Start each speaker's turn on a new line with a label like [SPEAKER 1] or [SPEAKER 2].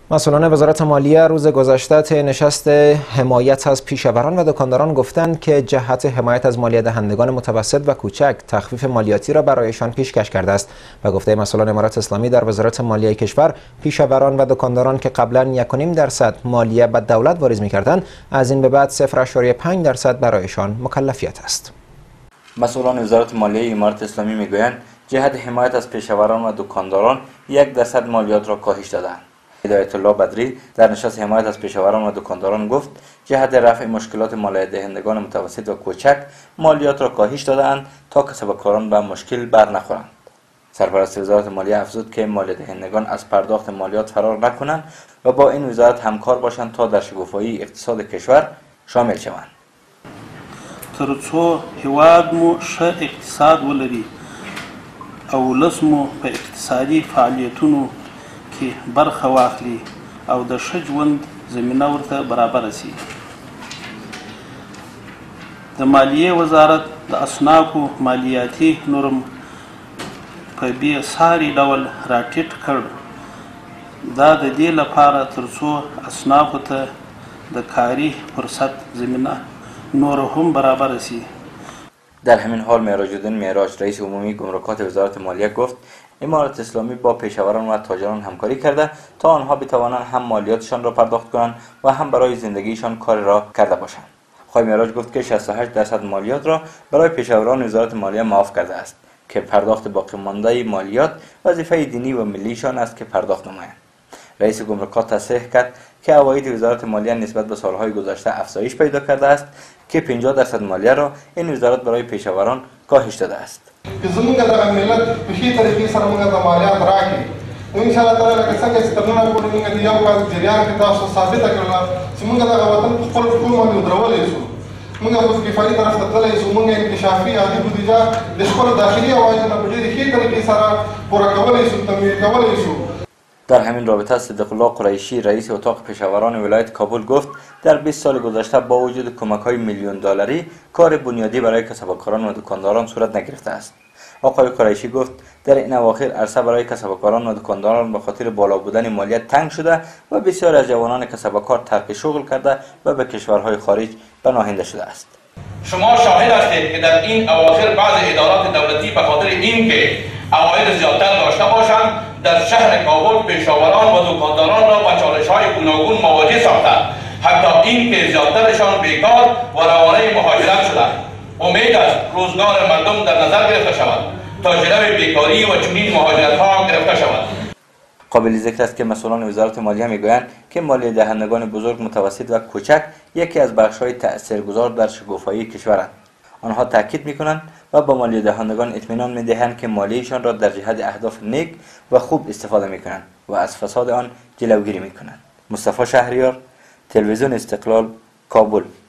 [SPEAKER 1] مسئولان وزارت مالیه روز گذشته طی نشست حمایت از پیشاوران و دکانداران گفتند که جهت حمایت از مالیه دهندگان متوسط و کوچک تخفیف مالیاتی را برایشان پیشکش کرده است. و گفته مسئولان امارات اسلامی در وزارت مالیه کشور، پیشاوران و دکانداران که قبلا 1.5% مالیه به دولت واریز می‌کردند، از این به بعد 0.5% برایشان مکلفیت است.
[SPEAKER 2] مسئولان وزارت مالیه امارات اسلامی میگویند جهت حمایت از پیشاوران و دکانداران 1% مالیات را کاهش دادند. هدایت الله بدری در نشست حمایت از پیشاوران و دکانداران گفت جهت رفع مشکلات مالیه دهندگان متوسط و کوچک مالیات را کاهش دادند تا کسبکاران به مشکل بر نخورند. سرپرست وزارت مالیه افزود که مالیه دهندگان از پرداخت مالیات فرار نکنند و با این وزارت همکار باشند تا در شکوفایی اقتصاد کشور شامل شوند.
[SPEAKER 3] ترڅو هیواد مو ښه اقتصاد ولري او ولس مو په اقتصادي فعالیتونو کې برخه واخلي او د ښه ژوند زمینه ورته برابره شي. د مالیې وزارت د اصنافو مالیاتي نرم په بې ساري ډول راټیټ کړ. دا د دې لپاره ترڅو اصنافو ته د کاري فرصت زمینه نور هم برابر شي.
[SPEAKER 2] در همین حال معراج الدین معراج رئیس عمومی گمرکات وزارت مالیه گفت امارات اسلامی با پیشاوران و تاجران همکاری کرده تا آنها بتوانند هم مالیاتشان را پرداخت کنند و هم برای زندگیشان کار را کرده باشند. آقای معراج گفت که 68% مالیات را برای پیشاوران وزارت مالیه معاف کرده است که پرداخت باقی مانده مالیات وظیفه دینی و ملیشان است که پرداخت نمایند. رئیس گمرکات تصریح کرد که عواید وزارت مالیه نسبت به سالهای گذشته افزایش پیدا کرده است که 50% مالیه را این وزارت برای پیشاوران کاهش داده است.
[SPEAKER 4] که زمونږ د ملت په ښې طریقې سره موږ د مالیات راکړي نو انشاءالله تعالی لکه څنګه چې ترونه پورې موږ د یو کال جریان کې تاسو ثابته کړله چې موږ دغه وطن په خپل ټول باندې ودرولی شو. موږ په کفایي طرف ته تللی شو. موږ انکشافي عادي بودیجه د خپلو داخلي عوایدو نه په ډېرې ښې طریقې سره پوره کولی شو، تمویل کولی شو.
[SPEAKER 2] در همین رابطه صدیق الله قریشی رئیس اتاق پیشاوران ولایت کابل گفت در 20 سال گذشته با وجود کمک‌های میلیون دلاری کار بنیادی برای کسبکاران و دکانداران صورت نگرفته است. آقای قریشی گفت در این اواخر عرصه برای کسبکاران و دکانداران به خاطر بالا بودن مالیات تنگ شده و بسیاری از جوانان کسبکار ترک شغل کرده و به کشورهای خارج پناهنده شده است.
[SPEAKER 5] شما شاهد هستید که در این اواخر بعض ادارات دولتی به خاطر اینکه عواید زیادتر داشته باشند در شهر کابل پیشاوران و دکانداران را با چالش‌های گوناگون مواجه ساختند، حتی اینکه زیادترشان بیکار و روانه مهاجرت شدند. امید است روزگار مردم در نظر گرفته شود تا جلوی بیکاری و چنین مهاجرت‌ها هم گرفته شود.
[SPEAKER 2] قابل ذکر است که مسئولان وزارت مالیه میگویند که مالیه دهندگان بزرگ، متوسط و کوچک یکی از بخش‌های تأثیرگذار در شکوفایی کشورند. آنها تاکید می‌کنند و با مالیه دهندگان اطمینان می‌دهند که مالیه‌شان را در جهت اهداف نیک و خوب استفاده می‌کنند و از فساد آن جلوگیری می‌کنند. مصطفی شهریار، تلویزیون استقلال، کابل.